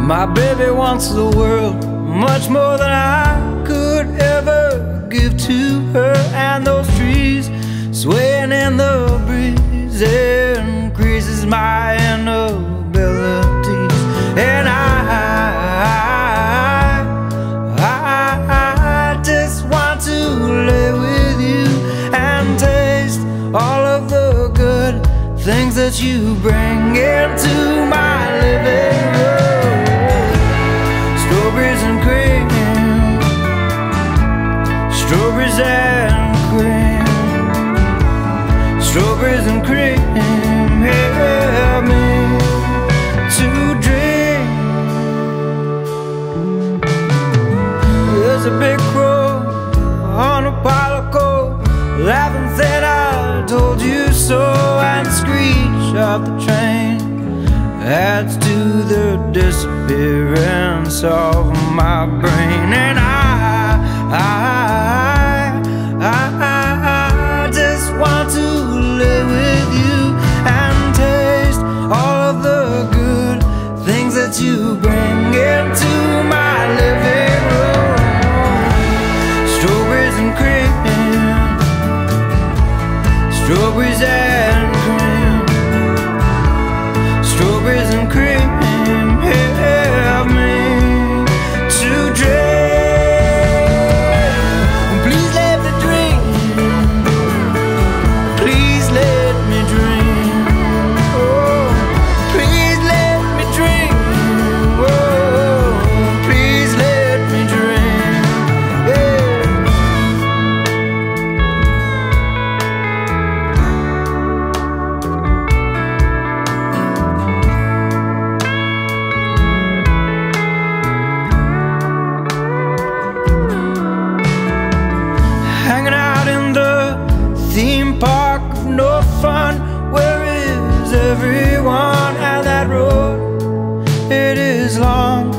My baby wants the world much more than I could ever give to her. And those trees swaying in the breeze increases my inabilities. And I just want to lay with you and taste all of the good things that you bring into my living room. Strawberries and cream, strawberries and cream, strawberries and cream, help me to dream. There's a big crow on a pile of coal, laughing said I told you so, and screech of the train adds to the disappearance of my brain. And I just want to live with you and taste all of the good things that you bring into my living room. Strawberries and cream, strawberries and cream, strawberries and cream, help me to dream. Please let me dream, please let me dream. Oh, please let me dream. Oh, please let me dream. Yeah. Hanging out in the theme park of no fun. Where is everyone? And that road, it is long